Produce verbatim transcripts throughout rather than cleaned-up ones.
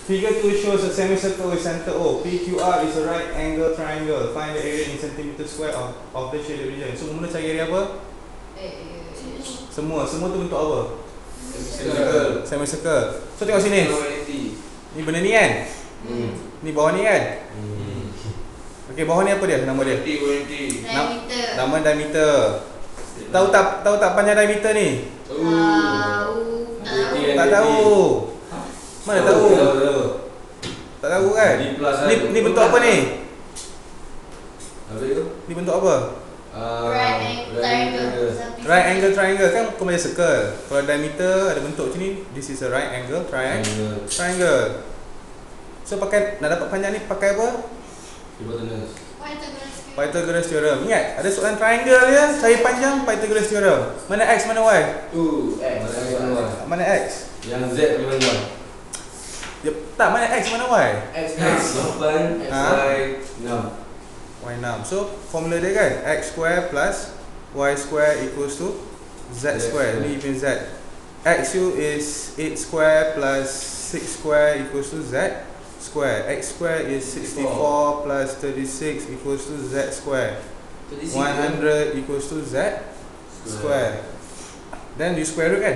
Figure two shows a semicircle with center O. P Q R is a right angle triangle. Find the area in centimeter square of, of the shaded region. So mula cari area apa? Semua, semua tu bentuk apa? Semicircle. Semicircle. So tengok sini. Ni benda ni kan? Hmm. Ni bawah ni kan? Hmm. Okey, bawah ni apa dia? Nama dia? Diameter. Nama diameter. Tahu tak tahu tak panjang diameter ni? Tahu. Tak tahu. Mana tahu? Tak tahu kan? Ni ni bentuk apa ni? Apa itu? Ni bentuk apa? Right angle triangle. Right angle triangle kan kau macam circle. Kalau diameter ada bentuk macam ni, this is a right angle triangle. Triangle. So pakai nak dapat panjang ni pakai apa? Hypotenuse. Pythagoras theorem. Ingat, ada soalan triangle je, cari panjang Pythagoras theorem. Mana x, mana y? Tu X. Mana Y? Mana x? Yang Z mana Y? Ya, tak, mana x, mana y? X lapan, X Y enam. Y enam. So, formula dia kan, x square plus y square equals to z square. Ni even z. Xu is eight square plus six square equals to z square. X square is sixty-four plus thirty-six equals to z square. one hundred equals to z square. Then you square root kan?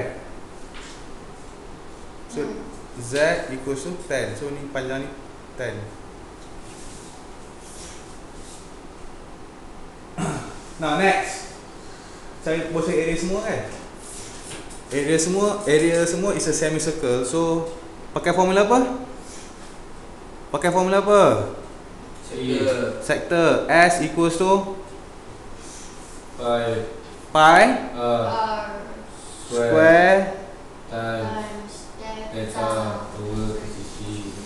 So z equals to ten. So ni panjang ni ten. Now next, cari proportion area semua kan? Area semua, area semua is a semicircle. So pakai formula apa? Pakai formula apa? Sector. Sector S equals to Pi pi R square square times delta over K C C.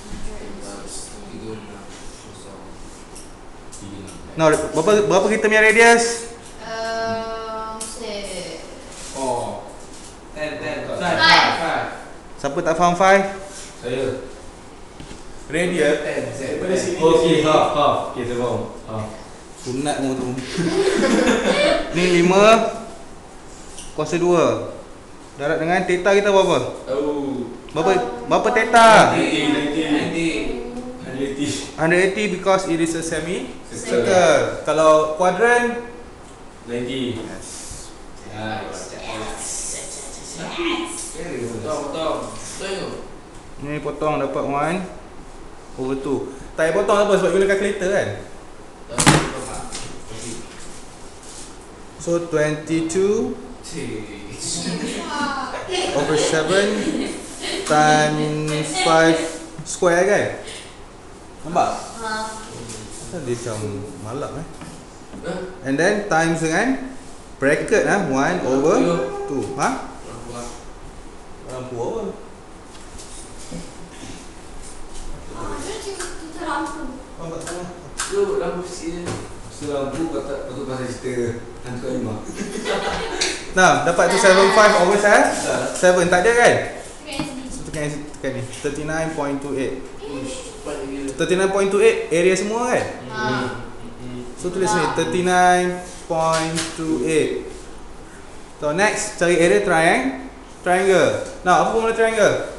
Now berapa berapa kita punya radius? Um, say. Oh. Ten, ten. Five. Five. Siapa tak faham five? Saya. Radius Ten. daripada sini Oh, ke sini. okay, half, half. Okay, saya faham. Half. Sunat mu tu. Ni lima kuasa dua. Darab dengan theta kita berapa? Oh. Berapa berapa theta? Ninety, ninety, ninety. Ninety. one hundred eighty because it is a semi circle. Kalau kuadran Ninety. yes. Nice. Potong, potong. Potong. Ni potong dapat one over two. Tak payah potong apa sebab guna calculator kan. So twenty-two over seven times five square kan? Nampak? Kan dia macam malap eh. And then times dengan bracket ah one over two. Ha? Lampu apa? Nampak sana. Lu lampu sini. So lampu kata betul pasal cerita hantu lima. Nah, dapat tu seven five over seven tak ada kan? So tekan tekan ni thirty-nine point two eight. thirty-nine point two eight area semua kan? So tulis ni thirty-nine point two eight. So next cari area triangle. Triangle. Nah, apa formula triangle?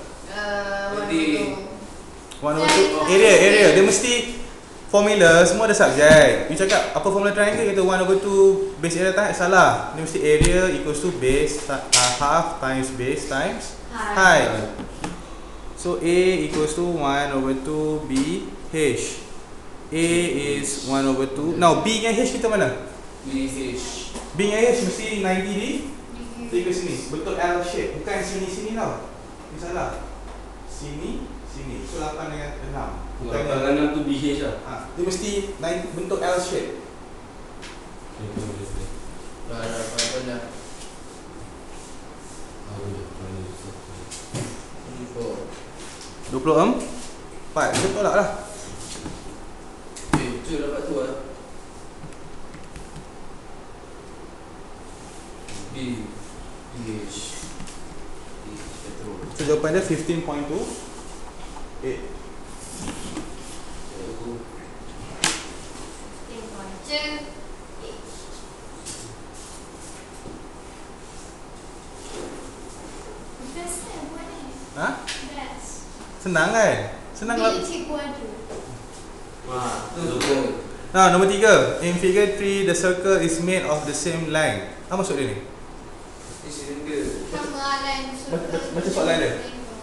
one over two area area dia mesti formula semua ada subjek. You cakap apa formula triangle kita one over two base area tak salah. Dia mesti area equals to base uh, half times base times height. So A equals to one over two B H. A is one over two. Now B dengan H kita mana? B H. B dengan H mesti ninety di tiga sini. Bentuk L shape. Bukan sini-sini tau. Ini salah. Sini, sini. So lapan dengan enam. Bukan Lapan enam tu B H lah. ha, dia mesti ninety, bentuk L shape. Dah dah dah dah. dua puluh empat. Kita tolak lah. Eh, tu dapat tu lah. B B H. So jawapan dia fifteen point two eight. Ha? Senang kan? Senang lah. Bila cikgu ada. Wah, tu betul. Nah, nombor tiga. In figure three, the circle is made of the same length. Apa maksud dia ni? Ini silinder. Sama lain. Baca- baca- baca soalan dia.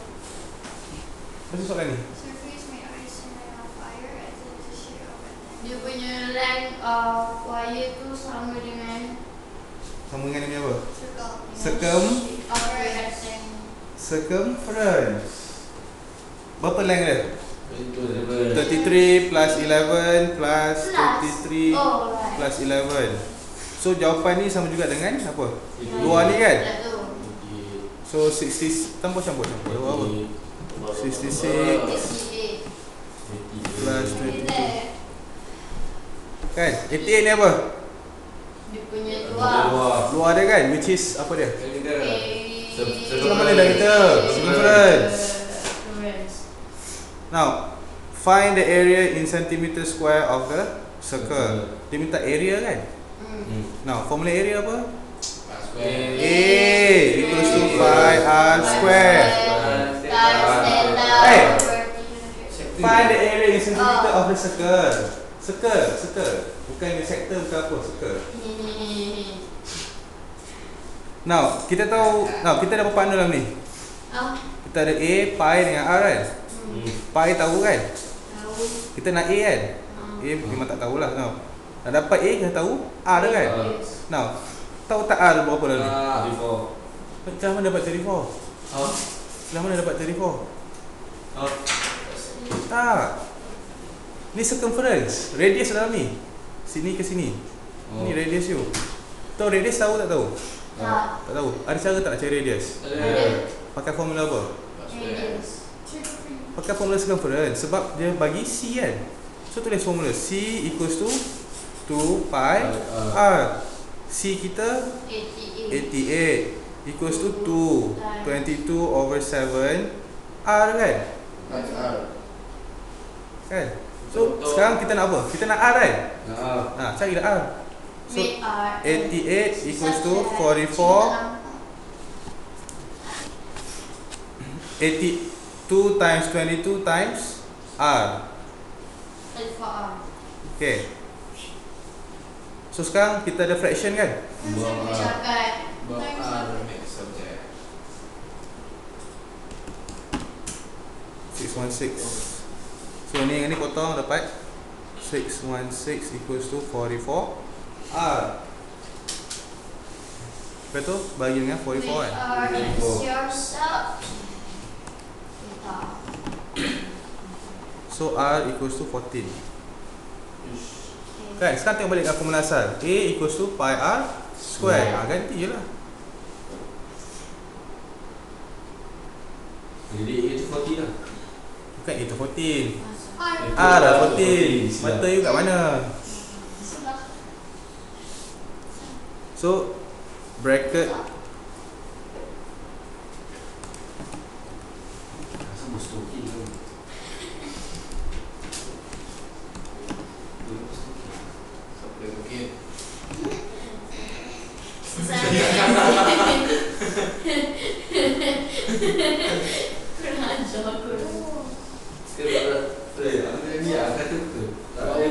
Baca soalan ni. Surface made of a similar of wire as the shape of a length. Dia punya length of wire tu sama dengan Sama dengan ni apa? circle. Circum. Of rectangle. Circumference. Berapa length dia? Itu dia. thirty-three plus eleven plus Plus. thirty-three Oh, right. plus eleven. So jawapan ni sama juga dengan apa? Ya, Luar ni kan? tak tahu. So sixty campur-campur campur. Apa? sixty-six sixty-eight. plus twenty-two. Relax. Kan? eighty-eight ni apa? Dia punya luar. Luar. Luar dia kan? Which is apa dia? Silinder. Eh, Itu mana dah kita? Circumference. Circumference. Now, find the area in centimeter square of the circle. Dia minta area kan? Hmm. Now, formula area apa? Square. A equals to pi r square. Times theta Hey. over three hundred. Find the area in centimeter of the circle. Circle, circle. Bukan di sector, bukan apa, circle. Now, kita tahu, now kita ada berapa partner dalam ni? Ah, Kita ada A, pi dengan R kan? hmm. Pi tahu kan? Tahu. Kita nak A kan? Ah. A memang tak tahulah. Now, nak dapat A, kita tahu R dia kan? Yes. Now, tahu tak R berapa dalam ni? Ah, before. Macam mana dapat thirty-four? Huh? Macam mana dapat thirty-four? Huh? Tak. Ni circumference. Radius dalam ni. Sini ke sini. Oh. Ni radius you. Tahu radius tahu tak tahu? Tak. Tak tahu. Ada cara tak nak cari radius? Ada. Pakai formula apa? Radius. Pakai formula circumference sebab dia bagi C kan. So tulis formula C equals to two pi R. C kita eighty-eight. eighty-eight equals to two. twenty-two over seven R kan? Kan? So Betul. sekarang kita nak apa? Kita nak R kan? Nah. Nah, carilah R. So Make R. eighty-eight equals to forty-four. eighty-two times twenty-two times R. thirty-four R. Okay. So sekarang kita ada fraction kan? Buang R. Cakap. Buang R next subject. six hundred sixteen. So ni dengan ni potong dapat six hundred sixteen equals to forty-four R. Lepas tu bagi dengan forty-four kan? R is yourself. So R equals to fourteen. Kan? Sekarang tengok balik dengan formula asal. A equals to pi R square. Ha, ganti je lah. Jadi A tu forty lah. Bukan A tu fourteen. R. R lah fourteen. Mata you kat mana? So bracket Rasa berstoki tu. Siapa yang mungkin? Kurang ajar aku. Sekarang eh, ada ni ah kata betul. Tak ada.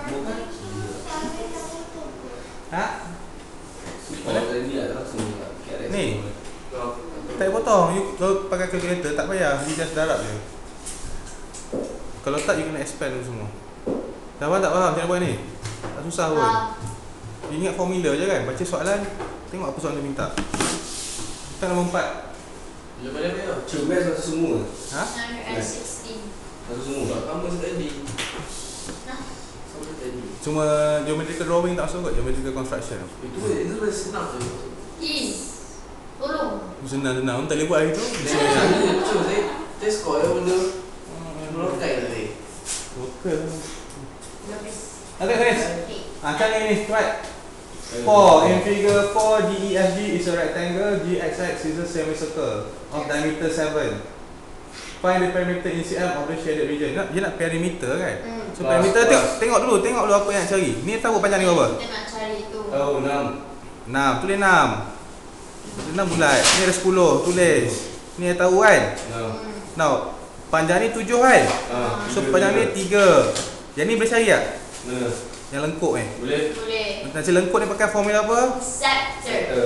Ha? Kalau ada ni ah langsung lah. Ni. Tak payah potong. You kalau pakai calculator tak payah. You just darab je. Kalau tak you kena expand tu semua. Dah faham tak faham macam mana buat ni? Tak susah pun. You ingat formula je kan? Baca soalan. Tengok apa soalan dia minta. Kita nombor empat. Bila mana dia? Cuma satu semua. Ha? nine hundred sixteen. Satu semua. Tak sama sekali. Nah, Sama sekali. Cuma geometrical drawing tak masuk kot. Geometrical construction. Itu itu lebih senang tu. Is. Tolong. Senang-senang. Tak boleh buat hari tu. Saya betul saya saya score yang benda merokai tadi. Lokal. Habis. Ada guys. Okay. Ha, cari ni. Cepat. four. In figure four, D E F G is a rectangle. G X X is a semicircle of diameter seven. Find the perimeter in cm of the shaded region. Nak, dia nak perimeter kan? Hmm. So Plus, perimeter plus. tengok, tengok dulu, tengok dulu apa yang nak cari. Ni tahu panjang ni berapa? Kita nak cari tu. Oh, enam. enam, tulis enam. enam bulat. Ni ada sepuluh, tulis. Ni yang tahu kan? Enam. Hmm. Now, panjang ni tujuh kan? Ah, So tiga, panjang ni tiga. tiga. Yang ni boleh cari tak? Mana? Yang lengkuk ni. Boleh? Boleh. Nanti lengkuk ni pakai formula apa? Sector. Eh.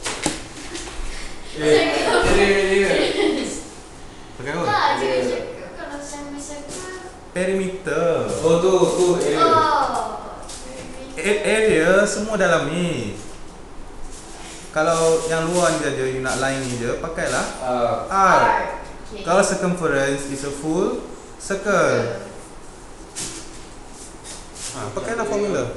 Eh, dia dia dia. Pakai apa? Tak, dia cakap kalau semicircle. Perimeter. Oh tu, tu area. Oh. A- area semua dalam ni. Kalau yang luar ni saja, you nak line ni je, pakailah Ah, R. Okay. Kalau circumference is a full circle. Ha, pakailah formula.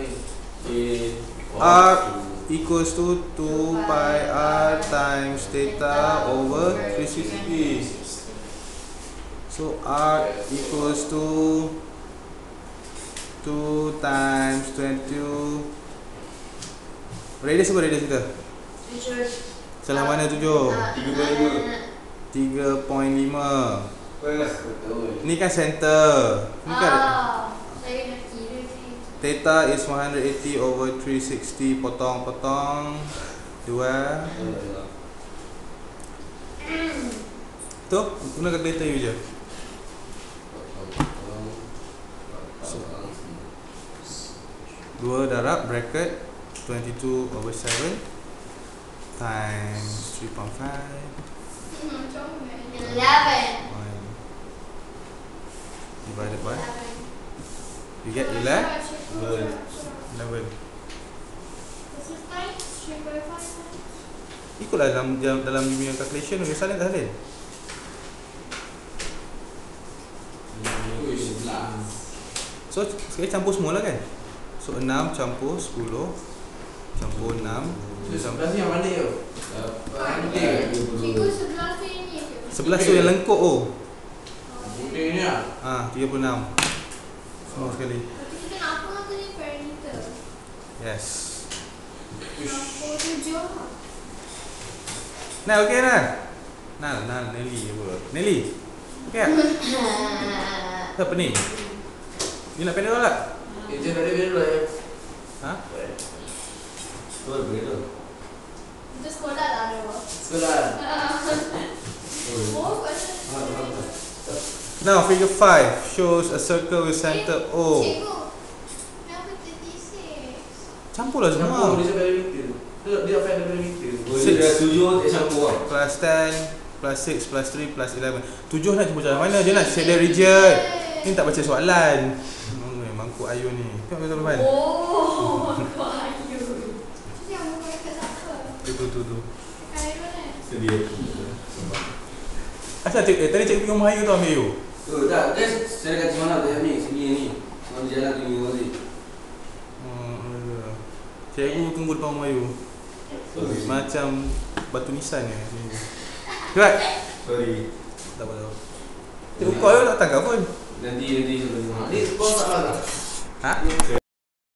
R equals to two pi r times theta over three sixty. So R equals to two times twenty. Radius apa radius kita? Tujuh. Salah mana tujuh? Ah, Tiga koma lima. tiga koma lima. Baiklah, betul. Ni kan center. Ni kan Ah, saya nak kira ni. theta is one hundred eighty over three sixty, potong-potong dua. Tu guna calculator you je. dua darab bracket twenty-two over seven times three point five Eleven. divided by, you get eleven. eleven. Ikutlah dalam dalam you punya calculation tu, salin tak salin? So sekali campur semua lah kan. So enam campur sepuluh campur enam Sebelah ni yang mana yo? Cikgu sebelah tu ini. sebelas tu yang lengkuk oh. Putih ni ah. Ah, tiga puluh enam. Semua sekali. Tapi kita nak apa tadi perimeter? Yes. enam puluh tujuh. Nah, okey nah. Nah, nah Nelly apa? Nelly. Okey tak? Apa ni? Ni nak pendek tak? Kita dah ada dulu ya. Ha? Oh, begitu. Itu sekolah lah ada. Sekolah. Oh, macam Now figure five shows a circle with center O. Cikgu, kenapa thirty-six? Campurlah Campur semua. dia sampai limiter. Dia dia sampai ada limiter. Six. Dia tujuh dia campur ah. Plus ten plus six plus three plus eleven. tujuh nak campur macam mana? Dia nak shade the region. Ni tak baca soalan. Hmm, mangkuk ayun ni. Tengok betul depan. Oh, kau ayu. Itu yang muka dekat siapa? Tu tu tu tu. Dekat ayu mana? Sedia. Asal cik, eh, tadi cik pergi rumah ayu tu ambil ayu. Tu dah, guys, saya kat mana dia ni, sini ni. Kalau jalan tinggi tadi. Hmm, cikgu tunggu depan rumah ayu. Macam batu nisan ni. Right? Sorry. Tak apa tak apa. Cikgu kau ayu tak tangkap pun. Nanti nanti sebelum. Ni kau tak lah. Ha?